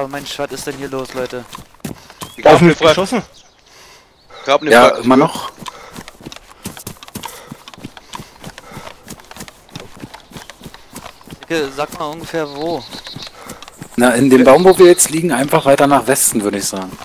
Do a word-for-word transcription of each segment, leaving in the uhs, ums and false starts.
Oh Mensch, was ist denn hier los, Leute? Ich hab mich geschossen. Ich hab ne Ja, Fraktur. immer noch. Dicke, sag mal ungefähr wo. Na, in dem Baum, wo wir jetzt liegen, einfach weiter nach Westen, würde ich sagen.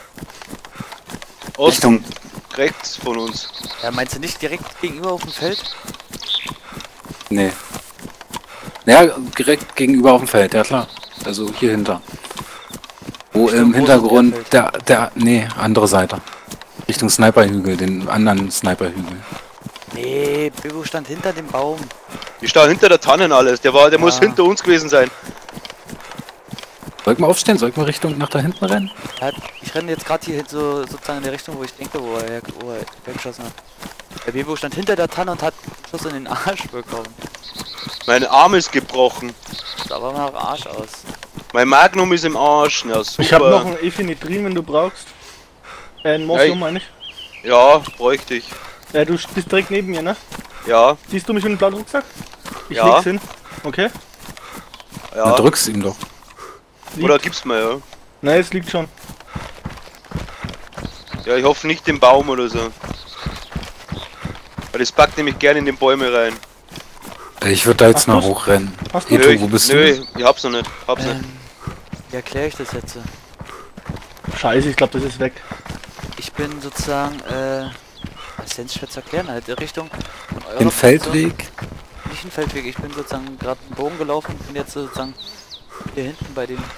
Osten, rechts von uns. Ja, meinst du nicht direkt gegenüber auf dem Feld? Nee. Ja, direkt gegenüber auf dem Feld, ja klar. Also hier hinter. Wo Richtung im Hintergrund Rosenbergfeld. der, der, nee, andere Seite. Richtung Sniperhügel, den anderen Sniperhügel. Nee, Bibo stand hinter dem Baum. Die stehen hinter der Tannen alles. Der war, der Ja. muss hinter uns gewesen sein. Sollten wir aufstehen? Sollten wir Richtung nach da hinten rennen? Er hat, ich renne jetzt gerade hier hin, so, sozusagen in der Richtung, wo ich denke, wo er, her- wo er weggeschossen hat. Der Bibo stand hinter der Tanne und hat einen Schuss in den Arsch bekommen. Mein Arm ist gebrochen. Sah aber nach Arsch aus. Mein Magnum ist im Arsch. Ja, super. Ich habe noch ein Ephedrin, wenn du brauchst. Äh, ein Morphium Ja, ich- meine ich. Ja, bräuchte ich. Äh, du bist direkt neben mir, ne? Ja, Siehst du mich mit dem blauen Rucksack? Ich Ja. leg's hin. Okay. Na, ja. drück's ihm doch. Liegt. Oder gib's mir, ja. Nein, es liegt schon. Ja, ich hoffe nicht den Baum oder so. Weil das packt nämlich gerne in den Bäume rein. Ich würde da jetzt Ach, mal du's? hochrennen. Hast du? Eto, Nö, wo bist nö, du? ich hab's noch nicht. Hab's nicht. Ähm, wie erkläre ich das jetzt? Scheiße, ich glaube, das ist weg. Ich bin sozusagen, äh, was ist denn schwer zu erklären? Halt Richtung von eurer Den Position. Feldweg? Nicht ein Feldweg, ich bin sozusagen gerade einen Bogen gelaufen und bin jetzt sozusagen hier hinten bei dem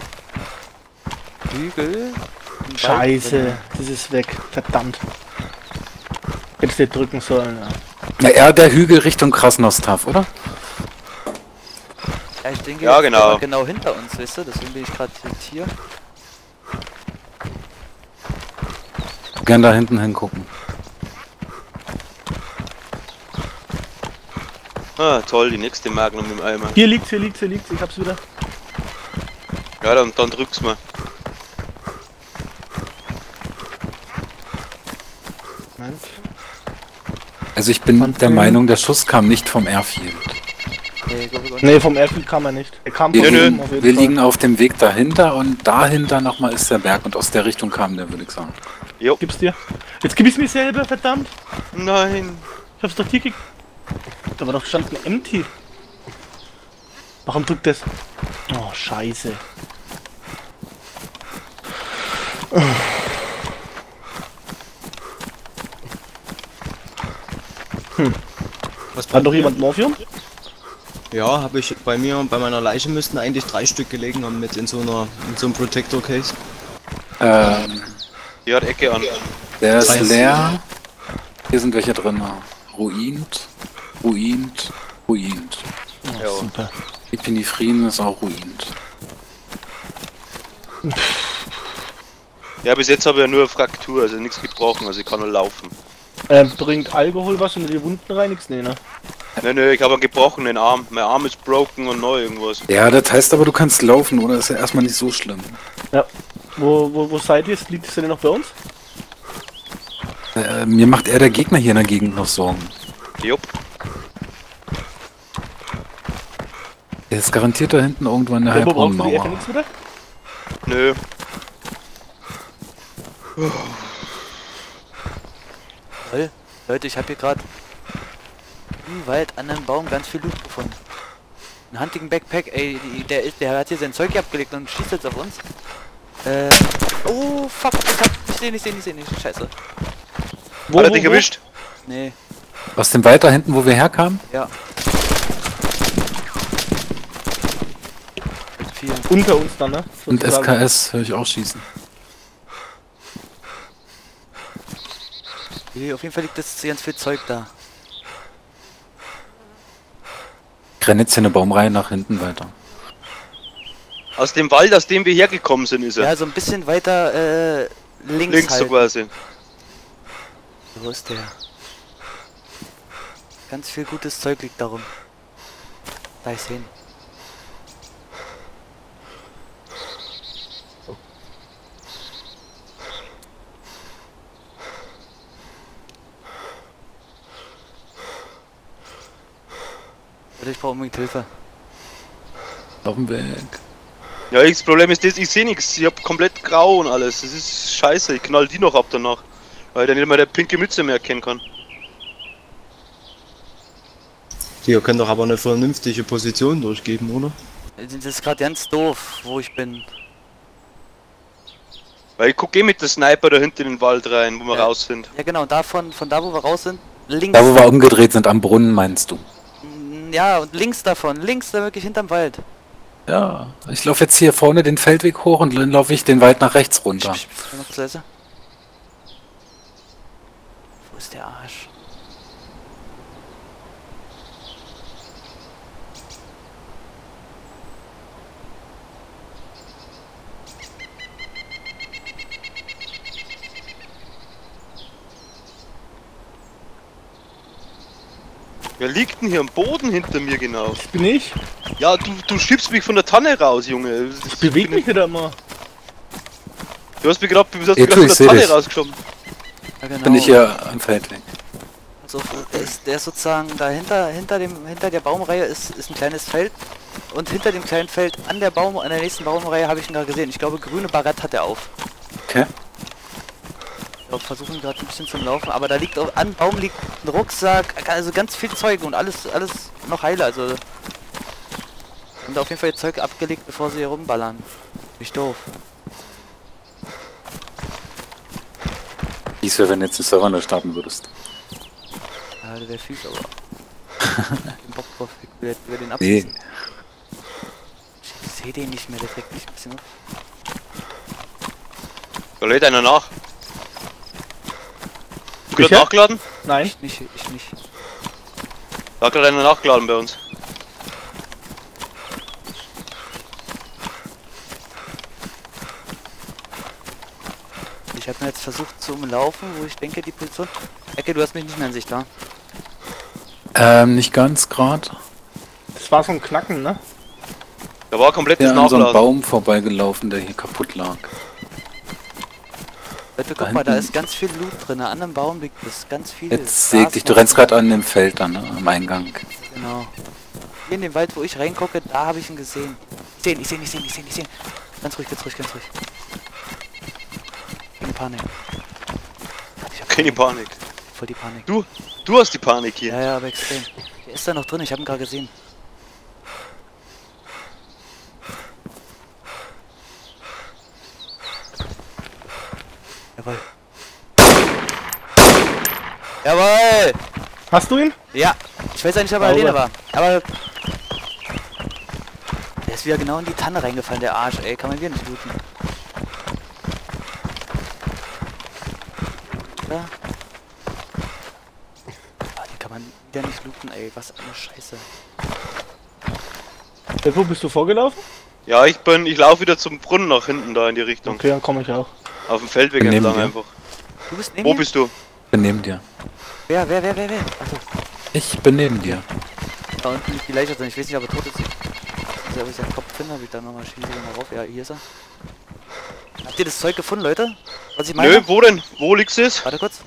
Hügel. im Wald Scheiße, drin. das ist weg. Verdammt. Hättest du nicht drücken sollen. Ja. Na, eher der Hügel Richtung Krasnostav, oder? Ja, ich denke, Ja, jetzt genau. aber genau hinter uns, weißt du? Deswegen bin ich gerade hier. Gern da hinten hingucken. Ah, toll, die nächste Magnum im Eimer. Hier liegt's, hier liegt's, hier liegt's. Ich hab's wieder. Ja, dann, dann drück's mal. Moment. Also ich bin Fand der du- Meinung, der Schuss kam nicht vom Airfield. Nee, ich glaube, Nee, vom Airfield kam er nicht. Er kam Wir, von nö. oben liegen, auf jeden wir Fall. liegen auf dem Weg dahinter und dahinter nochmal ist der Berg und aus der Richtung kam der, würde ich sagen. Jo. Gib's dir. Jetzt gib ich's mir selber, verdammt. Nein. Ich hab's doch hier ge... Da war doch gestanden empty. Warum drückt das? Oh, scheiße. Was Hat doch jemand Morphium? Ja, habe ich bei mir, bei meiner Leiche müssten eigentlich drei Stück gelegen haben mit in so einer, in so einem Protector Case. Ähm, Die hat Ecke an. der ist Das heißt- leer. Hier sind welche drin. Ruint, ruint, ruint. Oh, Ja. super. Epinephrine ist auch ruint. Ja, bis jetzt habe ich ja nur Fraktur, also nichts gebrochen, also ich kann nur laufen. Ähm, bringt Alkohol was, wenn du die Wunden reinigst? Nee, ne? Nö, nö, ich habe einen gebrochenen Arm. Mein Arm ist broken und neu irgendwas. Ja, das heißt aber, du kannst laufen, oder? Ist ja erstmal nicht so schlimm. Ja. Wo, wo, wo seid ihr? Liegt es denn noch bei uns? Äh, mir macht eher der Gegner hier in der Gegend noch Sorgen. Jupp. Der ist garantiert da hinten irgendwo in der Ja, wo brauchst du die Ecke Heilbronn-Mauer. nichts wieder? Nö. Toll. Leute, ich habe hier gerade im Wald an einem Baum ganz viel Loot gefunden. Ein hunting Backpack, ey, die, der, ist, der hat hier sein Zeug abgelegt und schießt jetzt auf uns. Äh, oh fuck, ich hab, ich seh nicht, seh nicht, seh nicht, scheiße. Wo, Hat er wo, dich wo? erwischt? Nee, Aus dem Wald da hinten, wo wir herkamen? ja. Mit vielen. Unter uns dann, ne? Und S Sozusagen. K S höre ich auch schießen. Nee, auf jeden Fall liegt das ganz viel Zeug da. Ich renne jetzt hier eine Baumreihe nach hinten weiter. Aus dem Wald, aus dem wir hergekommen sind, ist er. Ja, so ein bisschen weiter, äh, links, Links so halt. quasi. Wo ist der? Ganz viel gutes Zeug liegt darum. Da ist hin. Oder ich brauche unbedingt Hilfe. Auf dem Weg. Ja, das Problem ist das, ich sehe nichts. Ich hab komplett grau und alles. Das ist scheiße. Ich knall die noch ab danach. Weil ich dann nicht mal der pinke Mütze mehr erkennen kann. Ihr könnt doch aber eine vernünftige Position durchgeben, oder? Das ist gerade ganz doof, wo ich bin. Weil ich gucke eh mit der Sniper da hinten in den Wald rein, wo wir Ja. raus sind. Ja genau, davon, von da wo wir raus sind, links. Da wo wir umgedreht sind, am Brunnen meinst du? Ja, und links davon, links da wirklich hinterm Wald. Ja, ich laufe jetzt hier vorne den Feldweg hoch und dann laufe ich den Wald nach rechts runter. Psst, psst, noch kurz leise. Wo ist der Arsch? Wer liegt denn hier am Boden hinter mir genau? Das bin ich. Ja, du, du schiebst mich von der Tanne raus, Junge. Ich bewege mich nicht immer. Du hast mich gerade Ja, von tu, ich der seh Tanne dich. rausgeschoben. Ja, genau. Bin ich hier am Feldweg. So, der, ist, der ist sozusagen dahinter, hinter dem, hinter der Baumreihe ist, ist ein kleines Feld. Und hinter dem kleinen Feld an der Baum, an der nächsten Baumreihe habe ich ihn gerade gesehen. Ich glaube, grüne Barett hat er auf. Okay. Wir versuchen gerade ein bisschen zum Laufen, aber da liegt auch an Baum liegt ein Rucksack, also ganz viel Zeug und alles, alles noch heile. Also haben da auf jeden Fall ihr Zeug abgelegt, bevor sie hier rumballern. Nicht doof. Wie wäre, wenn jetzt den Server neu starten würdest. Ja, der wäre fies, aber den Bock drauf, wir wir den Nee. abschießen. Ich sehe den nicht mehr, der trägt mich ein bisschen auf. Da lädt einer nach. Du Sicher? gerade nachgeladen? Nein. Ich nicht, ich nicht. Da hat gerade einer nachgeladen bei uns. Ich habe mir jetzt versucht zu umlaufen, wo ich denke, die Position... Ecke, du hast mich nicht mehr in Sicht, da. Ähm, nicht ganz grad. Das war so ein Knacken, ne? Da war komplettes Der an so einem Nachladen. Baum vorbeigelaufen, der hier kaputt lag. Leute, Da guck mal, da hinten- ist ganz viel Loot drin. An einem Baum liegt es ganz viel. Jetzt säg dich, du rennst gerade an dem Feld an, ne, am Eingang. Genau. Hier in dem Wald, wo ich reingucke, da habe ich ihn gesehen. Ich sehe ihn, ich sehe ihn, ich sehe ihn, ich sehe ihn, ich sehe ihn. Ganz ruhig, ganz ruhig, ganz ruhig. Keine Panik. Ich hab Keine Panik. voll die Panik. Du, du hast die Panik hier. Ja, ja, aber extrem. Der ist da noch drin, ich habe ihn gerade gesehen. Jawohl. Jawohl! Hast du ihn? Ja, ich weiß ja nicht, ob er Sauber. alleine war. Aber der ist wieder genau in die Tanne reingefallen, der Arsch, ey. Kann man wieder nicht looten. Ja. Ah, die kann man wieder nicht looten, ey. Was eine Scheiße. Äh, Wo bist du vorgelaufen? Ja, ich bin, ich laufe wieder zum Brunnen nach hinten da in die Richtung. Okay, dann komme ich auch. Auf dem Feldweg Neben entlang dir. einfach. Du bist neben Wo mir? bist du? Bin neben dir. Wer, wer, wer, wer, wer? Achso, Ich bin neben dir. da unten liegt die Leiche drin. Ich weiß nicht, ob er tot ist. Also, ob ich seinen Kopf finde, habe ich dann nochmal schieße mal rauf. Ja, hier ist er. Habt ihr das Zeug gefunden, Leute? Was ich meine? Nö, wo denn? Wo liegt's es? Warte kurz.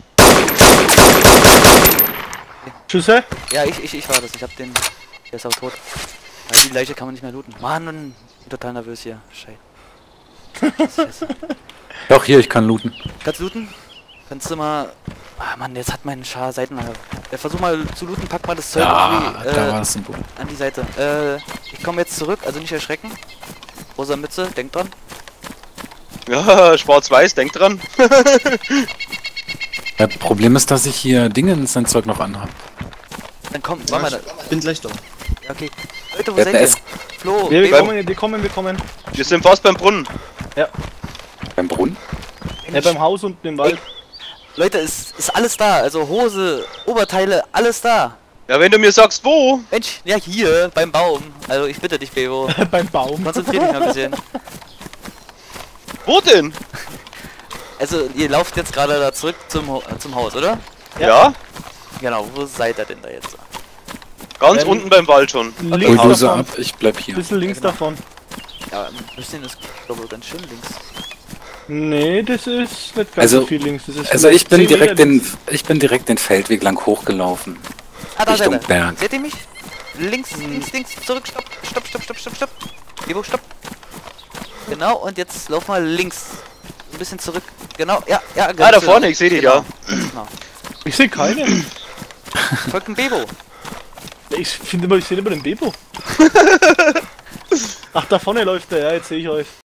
Schüsse? Ja, ich, ich, ich war das. Ich hab den. Der ist auch tot. Weil die Leiche kann man nicht mehr looten. Mann, ich bin total nervös hier. Scheiße. Scheiße. Doch, hier, ich kann looten. Kannst du looten? Kannst du mal... Ah Mann, jetzt hat mein Schar Seitenlager. Äh, versuch mal zu looten, pack mal das Zeug Ja, irgendwie, da äh, war das Symbol. an die Seite. Äh, ich komme jetzt zurück, also nicht erschrecken. Rosa Mütze, denk dran. Ja, schwarz-weiß, denk dran. Das Problem ist, dass ich hier Dinge in sein Zeug noch anhab. Dann komm, warte mal. da- Ich bin gleich da. Ja, okay. Leute, wo Wir seid hatten ihr? es Flo, Wir, wir Bebo, kommen, wir kommen, wir kommen. Wir sind fast beim Brunnen. beim Brunnen. Ja, beim Haus unten im Wald. Leute, es ist alles da. Also Hose, Oberteile, alles da. Ja, wenn du mir sagst, wo? Mensch, ja hier, beim Baum. Also ich bitte dich, Bebo. beim Baum. Konzentrier dich mal ein bisschen. Wo denn? Also ihr lauft jetzt gerade da zurück zum, Ho- äh, zum Haus, oder? Ja. Ja, Genau, wo seid ihr denn da jetzt? ganz Ähm, unten beim Wald schon. Links Hol du sie davon. ab, ich bleib Ein hier. bisschen links Ja, genau. davon. Ja, ein bisschen ist, glaube ich, ganz schön links. Nee, das ist nicht ganz Also- so viel links. Das ist Also ich vielleicht bin zehn Meter direkt den, links. ich bin direkt den Feldweg lang hochgelaufen. Ah, da Richtung seid ihr. Berg. Seht ihr mich? Links, links, links, zurück, stopp, stopp, stopp, stopp, stopp, stopp. Bebo, stopp. Genau, und jetzt lauf mal links. Ein bisschen zurück. Genau, ja, ja, genau. Ah, da vorne, ich sehe dich, ja. Genau. Ich sehe keine. Folgt dem Bebo. Ich finde immer, ich sehe immer den Bebo. Ach, da vorne läuft der, ja, jetzt sehe ich euch.